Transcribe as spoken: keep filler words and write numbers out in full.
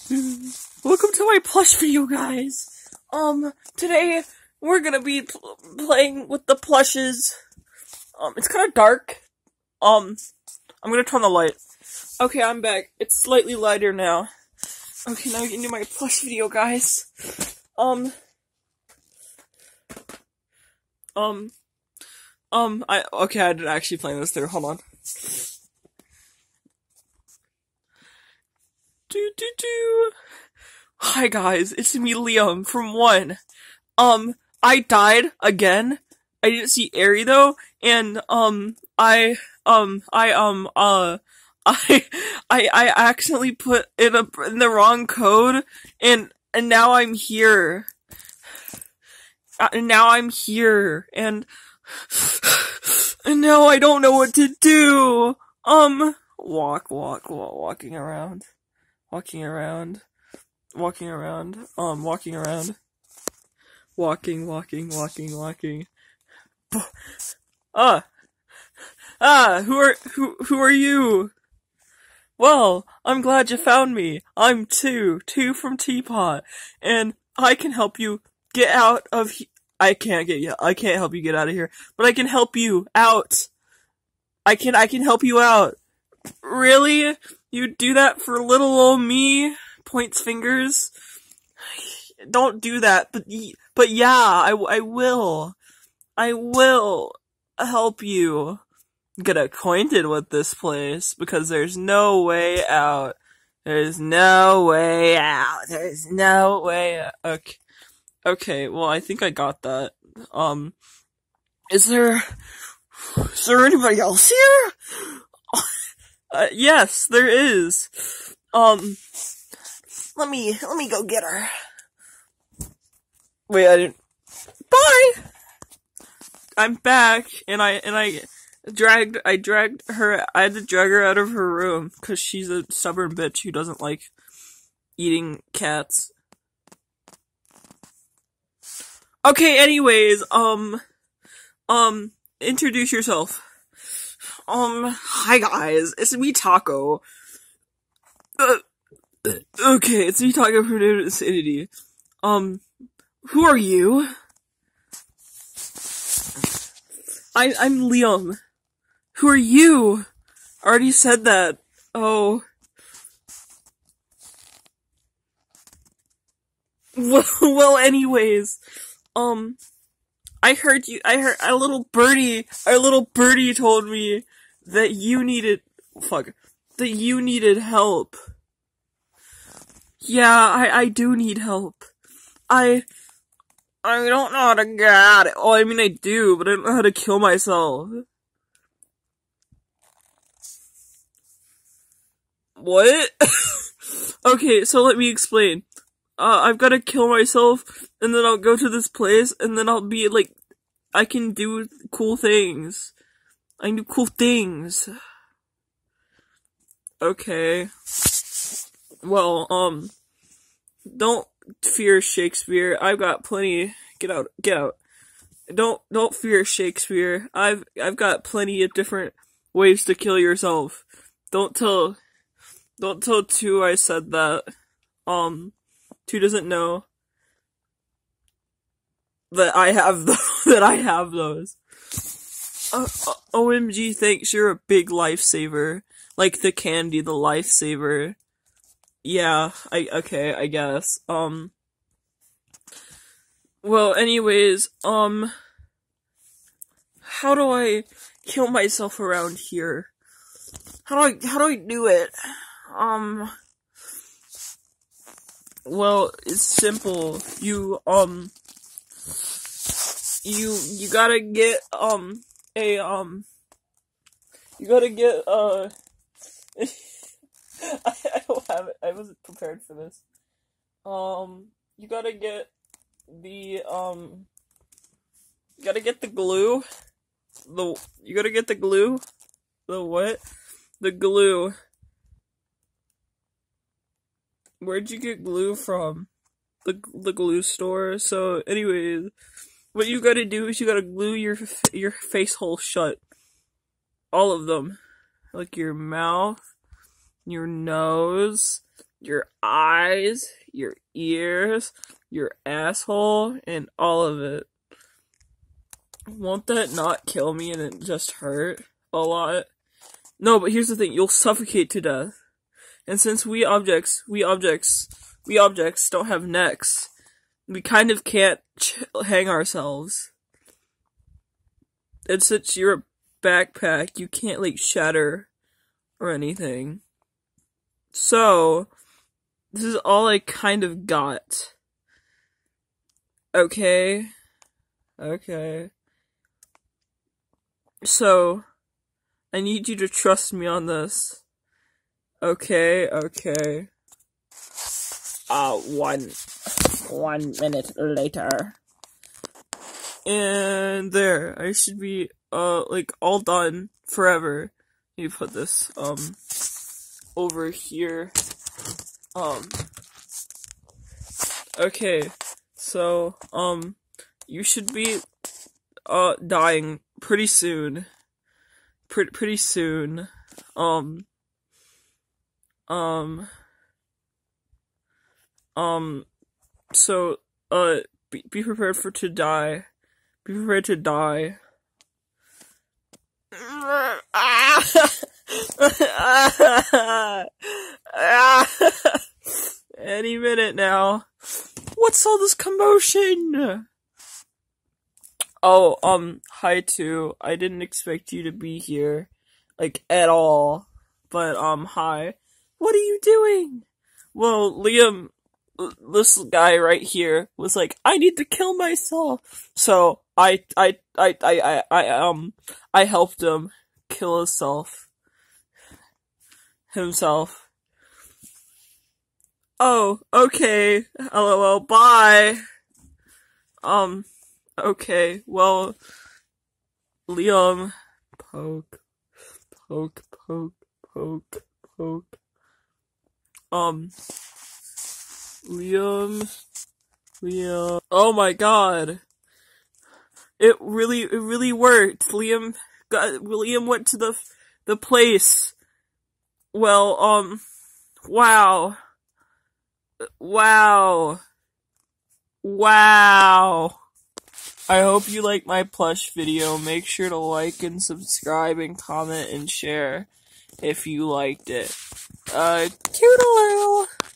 Welcome to my plush video, guys. Um, today we're gonna be pl playing with the plushes. Um, it's kind of dark. Um, I'm gonna turn the light. Okay, I'm back. It's slightly lighter now. Okay, now we can do my plush video, guys. Um, um, um, I, okay, I didn't actually plan this through. Hold on. Do, do, do. Hi guys, it's me, Liam, from one. Um, I died again. I didn't see Ari though, and, um, I, um, I, um, uh, I, I, I accidentally put in a, in the wrong code, and, and now I'm here. Uh, and now I'm here, and, and now I don't know what to do. Um, walk, walk, walk, walking around. Walking around, walking around, um, walking around, walking, walking, walking, walking. Ah, ah, who are, who, who are you? Well, I'm glad you found me. I'm Two, Two from Teapot, and I can help you get out of he- I can't get you, I can't help you get out of here, but I can help you out. I can, I can help you out. Really? You do that for little old me? Points fingers. Don't do that, but but yeah, I, I will. I will help you get acquainted with this place, because there's no way out. There's no way out. There's no way out. Okay. Okay, well, I think I got that. Um, is there, is there anybody else here? Uh, yes, there is. Um, let me, let me go get her. Wait, I didn't, bye! I'm back, and I, and I dragged, I dragged her, I had to drag her out of her room, cause she's a stubborn bitch who doesn't like eating cats. Okay, anyways, um, um, introduce yourself. Um, hi guys, it's me, Taco. Uh, okay, it's me, Taco from Insanity. Um, who are you? I, I'm Liam. Who are you? I already said that. Oh. Well, well, anyways, um, I heard you, I heard, a little birdie, a little birdie told me that you needed, fuck, that you needed help. Yeah, I, I do need help. I, I don't know how to get out. Oh, I mean I do, but I don't know how to kill myself. What? Okay, so let me explain. Uh, I've gotta kill myself, and then I'll go to this place, and then I'll be like, I can do cool things. I can do cool things. Okay. Well, um, don't fear Shakespeare. I've got plenty. Get out, get out. Don't, don't fear Shakespeare. I've, I've got plenty of different ways to kill yourself. Don't tell, don't tell Two I said that. Um, Two doesn't know that I have those, that I have those. Uh, uh, O M G, thanks, you're a big lifesaver. Like the candy, the lifesaver. Yeah, I, okay, I guess. Um, well, anyways, um, how do I kill myself around here? How do I, how do I do it? Um, well, it's simple. You, um, you, you gotta get, um, a, um, you gotta get, uh, I, I don't have it, I wasn't prepared for this. Um, you gotta get the, um, you gotta get the glue, the, you gotta get the glue, the what? The glue. Where'd you get glue from? The, the glue store? So, anyways, what you gotta do is you gotta glue your, your face hole shut. All of them. Like your mouth, your nose, your eyes, your ears, your asshole, and all of it. Won't that not kill me and it just hurt a lot? No, but here's the thing, you'll suffocate to death. And since we objects, we objects, we objects don't have necks, we kind of can't ch- hang ourselves. And since you're a backpack, you can't, like, shatter or anything. So, this is all I kind of got. Okay? Okay. So, I need you to trust me on this. Okay, okay. Uh, one, one minute later. And there, I should be, uh, like, all done forever. You put this, um, over here. Um, okay, so, um, you should be, uh, dying pretty soon. Pretty, pretty soon. Um, um, um, so, uh, be, be prepared for to die. Be prepared to die. Any minute now. What's all this commotion? Oh, um, hi too. I didn't expect you to be here, like, at all. But, um, hi. What are you doing? Well, Liam, this guy right here was like, I need to kill myself. So, I, I, I, I, I, I, um, I helped him kill himself. Himself. Oh, okay. LOL, bye. Um, okay, well, Liam, poke, poke, poke, poke, poke. Um, Liam, Liam, oh my god. It really, it really worked. Liam got, Liam went to the, the place. Well, um, wow. Wow. Wow. I hope you like my plush video. Make sure to like and subscribe and comment and share if you liked it. Uh, toodaloo!